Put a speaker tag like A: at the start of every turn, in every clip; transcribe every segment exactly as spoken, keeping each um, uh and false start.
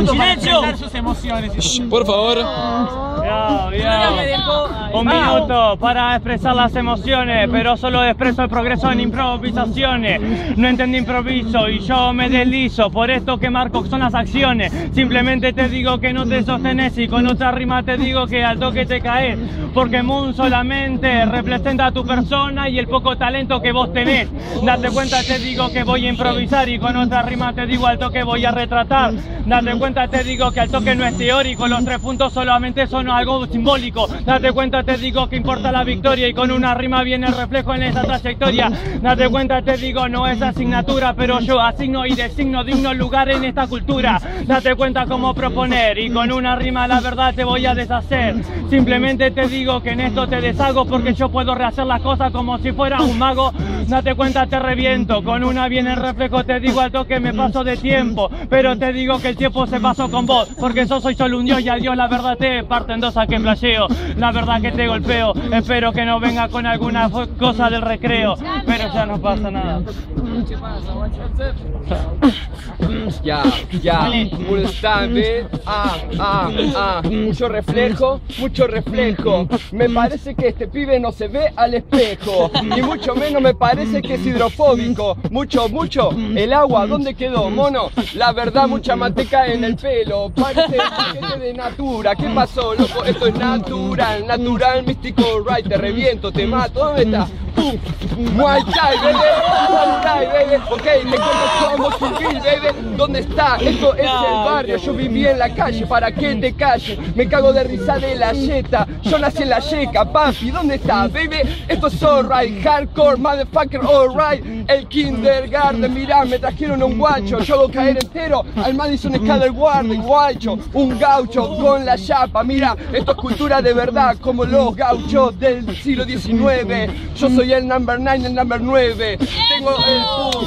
A: minuto para
B: ¡Silencio!
A: expresar sus emociones.
C: Shh, por favor.
B: Yo, yo. Un minuto para expresar las emociones, pero solo expreso el progreso en improvisaciones. No entendí improviso y yo me deslizo, por esto que marco son las acciones. Simplemente te digo que no te sostenés y con otra rima te digo que al toque te caes, porque Moon solamente representa a tu persona y el poco talento que vos tenés. Date cuenta, te digo que voy a improvisar y con otra rima te digo al toque voy a retratar. Date cuenta, te digo que al toque no es teórico, los tres puntos solamente son algo simbólico. Date cuenta, te digo que importa la victoria y con una rima viene el reflejo en esa trayectoria. Date cuenta, te digo, no es asignatura, pero yo asigno y designo digno lugar en esta cultura. Date cuenta cómo proponer y con una rima la verdad te voy a deshacer. Simplemente te digo que en esto te deshago porque yo puedo rehacer las cosas como si fuera un mago. Date cuenta, te reviento, con una viene el reflejo, te digo al toque me paso de tiempo, pero te digo que el tiempo se pasó con vos, porque yo soy solo un dios y a Dios la verdad te parto en dos a que flasheo. La verdad que te golpeo, espero que no venga con alguna cosa del recreo, pero ya no pasa nada.
D: Ya, ya, un instante, ah, ah, ah, mucho reflejo, mucho reflejo. Me parece que este pibe no se ve al espejo, ni mucho menos me parece que es hidrofóbico. Mucho, mucho, el agua, ¿dónde quedó, mono? La verdad, mucha manteca en el pelo, parece paquete de Natura. ¿Qué pasó, loco? Esto es natural, natural, místico, right, te reviento, te mato, ¿dónde está? ¡Pum! Muay Thai, baby, Muay Thai, baby, ok, te cuento como civil, baby, ¿dónde está? Esto es el barrio, yo viví en la calle, para que te calles, me cago de risa de la yeta, yo nací en la yeca, papi, ¿dónde está, baby? Esto es alright, hardcore, motherfucker, alright, el kindergarten, mirá, me trajeron un guacho, yo hago caer entero al Madison Square Garden, guacho, un gaucho con la chapa, mira, esto es cultura de verdad, como los gauchos del siglo diecinueve, yo soy el number nine, el number nueve, tengo el push.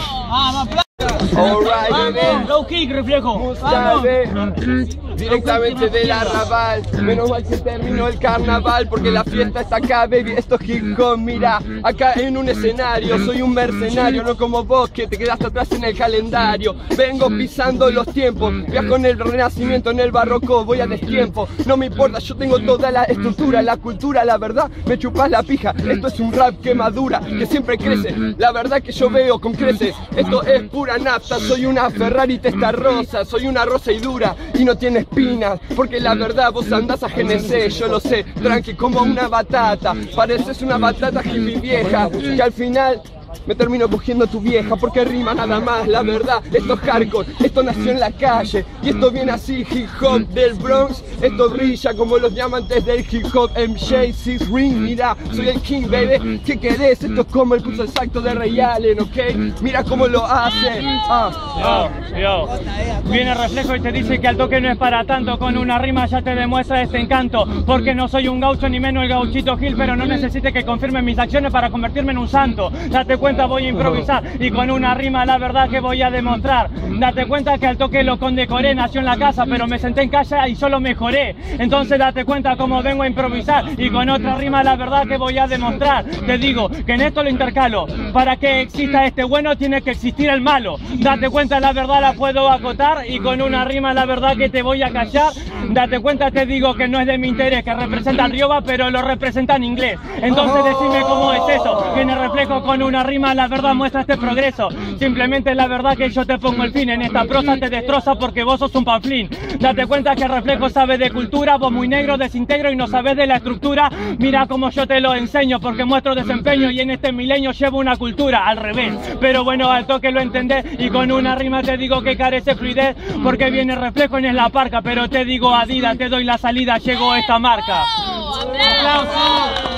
D: Alright, baby.
B: Low kick, reflejo.
D: Mustabe, directamente del arrabal. Menos mal que terminó el carnaval, porque la fiesta está acá, baby. Esto es hip hop, mira, acá en un escenario. Soy un mercenario, no como vos que te quedaste atrás en el calendario. Vengo pisando los tiempos, viajo en el renacimiento, en el barroco, voy a destiempo. No me importa, yo tengo toda la estructura, la cultura, la verdad, me chupas la pija. Esto es un rap que madura, que siempre crece. La verdad que yo veo con creces, esto es pura nafta. Soy una Ferrari testa rosa, soy una rosa y dura y no tiene espinas, porque la verdad vos andás a G N C, yo lo sé, tranqui como una batata, pareces una batata hippie vieja, que al final me termino cogiendo a tu vieja, porque rima nada más, la verdad, esto es hardcore, esto nació en la calle, y esto viene así, hip hop del Bronx, esto brilla como los diamantes del hip hop, M J, Six Ring, mira, soy el king, baby, ¿qué querés? Esto es como el pulso exacto de Ray Allen, ¿ok? Mira cómo lo hace, ah,
B: yo, yo, viene el reflejo y te dice que al toque no es para tanto, con una rima ya te demuestra este encanto, porque no soy un gaucho ni menos el gauchito Gil, pero no necesite que confirmen mis acciones para convertirme en un santo, date cuenta, voy a improvisar y con una rima la verdad que voy a demostrar. Date cuenta que al toque lo condecoré, nació en la casa pero me senté en casa y solo mejoré. Entonces date cuenta cómo vengo a improvisar y con otra rima la verdad que voy a demostrar. Te digo que en esto lo intercalo, para que exista este bueno tiene que existir el malo. Date cuenta, la verdad la puedo acotar y con una rima la verdad que te voy a callar. Date cuenta, te digo que no es de mi interés, que representa al Rioba pero lo representa en inglés. Entonces decime cómo es eso, que en el reflejo con una rima la verdad muestra este progreso. Simplemente la verdad que yo te pongo el fin, en esta prosa te destroza porque vos sos un panflín. Date cuenta que el reflejo sabe de cultura, vos muy negro, desintegro y no sabes de la estructura. Mira como yo te lo enseño porque muestro desempeño y en este milenio llevo una cultura al revés. Pero bueno, al toque lo entendés y con una rima te digo que carece fluidez porque viene el reflejo en la parca, pero te digo Adidas, te doy la salida, llegó esta marca.
E: ¡Aplausos!